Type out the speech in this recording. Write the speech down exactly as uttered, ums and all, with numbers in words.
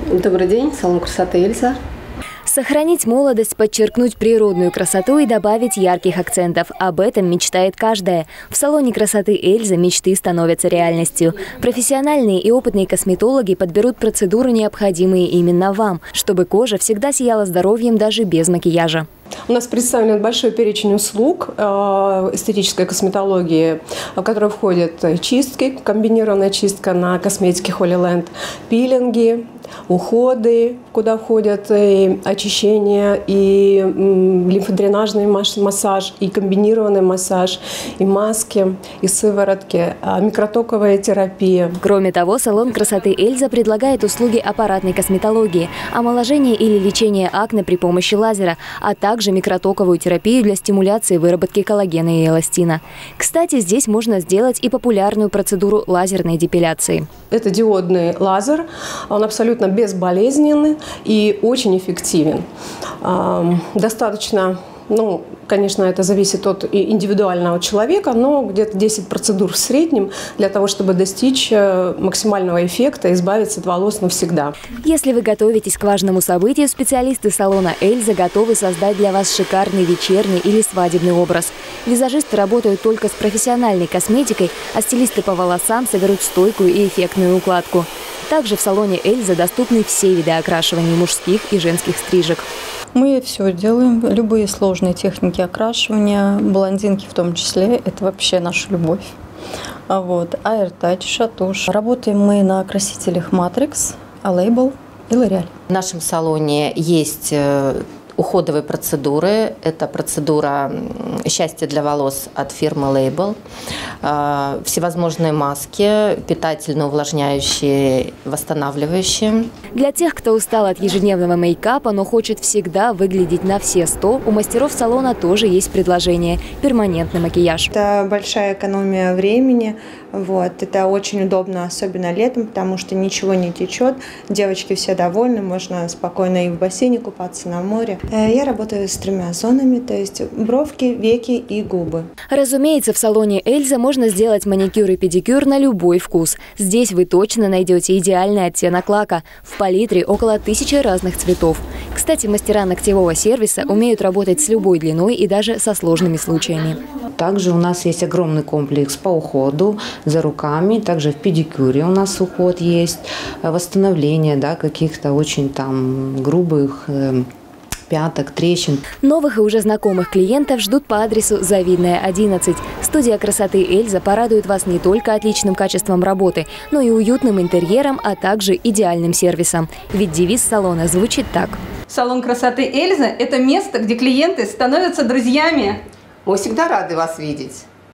Добрый день, салон красоты Эльза. Сохранить молодость, подчеркнуть природную красоту и добавить ярких акцентов. Об этом мечтает каждая. В салоне красоты Эльза мечты становятся реальностью. Профессиональные и опытные косметологи подберут процедуры, необходимые именно вам, чтобы кожа всегда сияла здоровьем даже без макияжа. У нас представлен большой перечень услуг эстетической косметологии, в которой входят чистки, комбинированная чистка на косметике Holy Land, пилинги, уходы, куда входят и очищение, и лимфодренажный массаж, и комбинированный массаж, и маски, и сыворотки, микротоковая терапия. Кроме того, салон красоты Эльза предлагает услуги аппаратной косметологии, омоложение или лечение акне при помощи лазера, а также микротоковую терапию для стимуляции выработки коллагена и эластина. Кстати, здесь можно сделать и популярную процедуру лазерной депиляции. Это диодный лазер, он абсолютно безболезненный и очень эффективен. Достаточно, ну, конечно, это зависит от индивидуального человека, но где-то десять процедур в среднем для того, чтобы достичь максимального эффекта и избавиться от волос навсегда. Если вы готовитесь к важному событию, специалисты салона Эльза готовы создать для вас шикарный вечерний или свадебный образ. Визажисты работают только с профессиональной косметикой, а стилисты по волосам соберут стойкую и эффектную укладку. Также в салоне Эльза доступны все виды окрашивания мужских и женских стрижек. Мы все делаем, любые сложные техники окрашивания, блондинки в том числе, это вообще наша любовь. Вот. Аэртач, шатуш. Работаем мы на красителях Matrix, A-Label и L'Oréal. В нашем салоне есть уходовые процедуры. Это процедура «Счастье для волос» от фирмы Label. Всевозможные маски, питательные, увлажняющие, восстанавливающие. Для тех, кто устал от ежедневного мейкапа, но хочет всегда выглядеть на все сто, у мастеров салона тоже есть предложение – перманентный макияж. Это большая экономия времени. Вот. Это очень удобно, особенно летом, потому что ничего не течет. Девочки все довольны, можно спокойно и в бассейне купаться, на море. Я работаю с тремя зонами, то есть бровки, веки и губы. Разумеется, в салоне Эльза можно сделать маникюр и педикюр на любой вкус. Здесь вы точно найдете идеальный оттенок лака. В палитре около тысячи разных цветов. Кстати, мастера ногтевого сервиса умеют работать с любой длиной и даже со сложными случаями. Также у нас есть огромный комплекс по уходу за руками. Также в педикюре у нас уход есть, восстановление, да, каких-то очень там грубых э, пяток, трещин. Новых и уже знакомых клиентов ждут по адресу Завидная, одиннадцать. Студия красоты Эльза порадует вас не только отличным качеством работы, но и уютным интерьером, а также идеальным сервисом. Ведь девиз салона звучит так. Салон красоты Эльза – это место, где клиенты становятся друзьями. Мы всегда рады вас видеть.